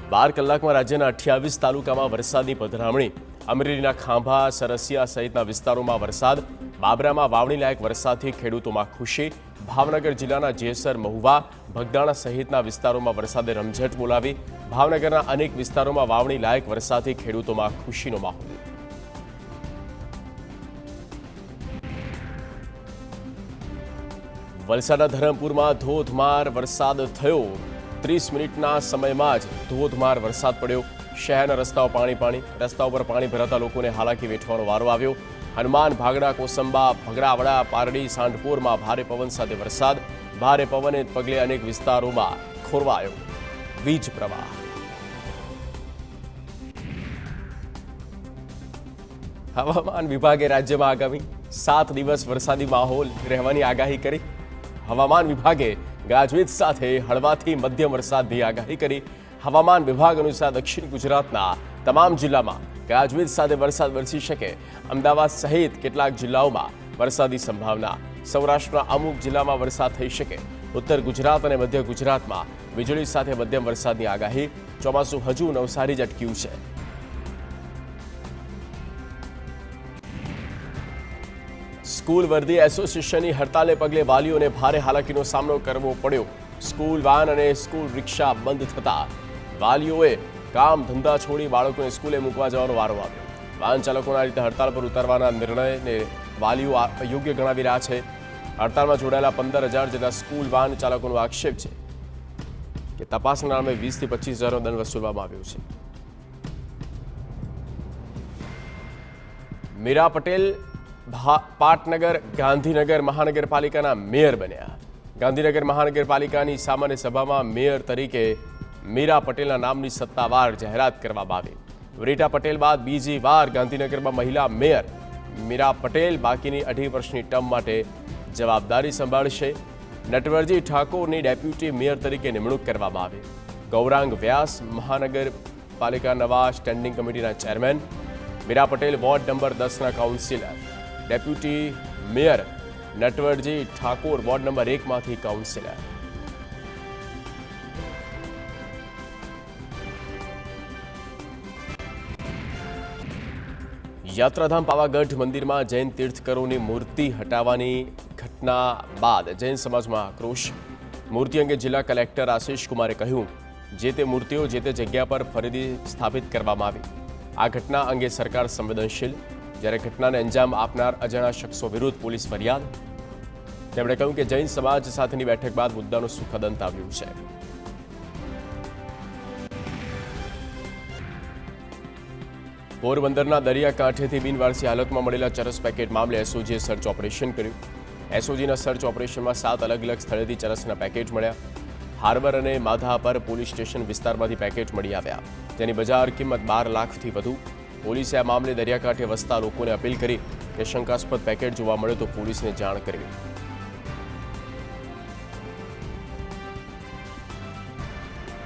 12 કલાકમાં રાજ્યના 28 તાલુકામાં વરસાદની પધરામણી। અમરેલીના ખાંભા, સરસિયા સહિતના વિસ્તારોમાં વરસાદ। બાબરામાં વાવણી લાયક વરસાદથી ખેડૂતોમાં ખુશી। ભાવનગર જિલ્લાના જેસર, મહુવા, બગદાણા સહિતના વિસ્તારોમાં વરસાદે રમઝટ બોલાવી। ભાવનગરના અનેક વિસ્તારોમાં વાવણી લાયક વરસાદથી ખેડૂતોમાં ખુશીનો માહોલ। વલસાડના ધરમપુરમાં ધોધમાર વરસાદ થયો। 30 મિનિટના સમયમાં જ ધોધમાર વરસાદ પડ્યો। શહેરના રસ્તાઓ પાણી। રસ્તાઓ પર પાણી ભરાતા લોકોને હાલાકી વેઠવાનો વારો આવ્યો। હનુમાન, ભાગડા, કોસંબા, ભગરાવડા, પારડી, સાંઢપુરમાં ભારે પવન સાથે વરસાદ। ભારે પવનને પગલે અનેક વિસ્તારોમાં ખોરવાયો વીજ પ્રવાહ। હવામાન વિભાગે રાજ્યમાં આગામી 7 દિવસ વરસાદી માહોલ રહેવાની આગાહી કરી। હવામાન વિભાગે ગાજવીજ સાથે હળવાથી મધ્યમ વરસાદની આગાહી કરી। હવામાન વિભાગ અનુસાર દક્ષિણ ગુજરાતના તમામ જિલ્લામાં ગાજવીજ સાથે વરસાદ વરસી શકે। અમદાવાદ સહિત કેટલાક જિલ્લાઓમાં વરસાદી સંભાવના। સૌરાષ્ટ્રના અમુક જિલ્લામાં વરસાદ થઈ શકે। ઉત્તર ગુજરાત અને મધ્ય ગુજરાતમાં વીજળી સાથે મધ્યમ વરસાદની આગાહી। ચોમાસું હજુ નવસારી જ અટક્યું છે। સ્કૂલ વર્દી એસોસિએશનની હડતાલને પગલે વાલીઓને ભારે હાલાકીનો સામનો કરવો પડ્યો। સ્કૂલ વાન અને સ્કૂલ રિક્ષા બંધ થતા વાલીઓએ કામ ધંધા છોડી બાળકોને સ્કૂલે મૂકવા જવાનો વારો આવ્યો। વાહન ચાલકોના રીતે હડતાલ પર ઉતારવાના નિર્ણયને વાલીઓ અયોગ્ય ગણાવી રહ્યા છે। હડતાલમાં જોડાયેલા 15,000 જેટલા સ્કૂલ વાહન ચાલકોનો આક્ષેપ છે કે તપાસના નામે 20 થી 25,000નો દંડ વસૂલવામાં આવ્યો છે। મીરા પટેલ પાટનગર ગાંધીનગર મહાનગરપાલિકાના મેયર બન્યા। ગાંધીનગર મહાનગરપાલિકાની સામાન્ય સભામાં મેયર તરીકે મીરા પટેલના નામની સત્તાવાર જાહેરાત કરવામાં આવી। રીટા પટેલ બાદ બીજી વાર ગાંધીનગરમાં મહિલા મેયર મીરા પટેલ બાકીની 2.5 વર્ષની ટર્મ માટે જવાબદારી સંભાળશે। નટવરજી ઠાકોરની ડેપ્યુટી મેયર તરીકે નિમણૂક કરવામાં આવી। ગૌરાંગ વ્યાસ મહાનગરપાલિકા નવા સ્ટેન્ડિંગ કમિટીના chairman. Meera Patel ward number 10ના councillor. Deputy mayor Natwarji Thakor ward number 1માંથી કાઉન્સિલર। યાત્રાધામ પાવાગઢ મંદિરમાં જૈન તીર્થકરોની મૂર્તિ હટાવવાની ઘટના બાદ જૈન સમાજમાં આક્રોશ। મૂર્તિ અંગે જિલ્લા કલેક્ટર આશિષ કુમારે કહ્યું, જે તે મૂર્તિઓ જે તે જગ્યા પર ફરીથી સ્થાપિત કરવામાં આવી। આ ઘટના અંગે સરકાર સંવેદનશીલ, જ્યારે ઘટનાને અંજામ આપનાર અજાણ્યા શખ્સો વિરુદ્ધ પોલીસ ફરિયાદ। તેમણે કહ્યું કે જૈન સમાજ સાથેની બેઠક બાદ મુદ્દાનો સુખદ અંત આવ્યું છે। પોરબંદરના દરિયાકાંઠેથી બિનવારસી હાલતમાં મળેલા ચરસ પેકેટ મામલે એસઓજીએ સર્ચ ઓપરેશન કર્યું। એસઓજીના સર્ચ ઓપરેશનમાં 7 અલગ અલગ સ્થળેથી ચરસના પેકેટ મળ્યા। હાર્બર અને માધાપર પોલીસ સ્ટેશન વિસ્તારમાંથી પેકેટ મળી આવ્યા, જેની બજાર કિંમત 12 લાખથી વધુ। પોલીસે આ મામલે દરિયાકાંઠે વસતા લોકોને અપીલ કરી કે શંકાસ્પદ પેકેટ જોવા મળે તો પોલીસને જાણ કરવી।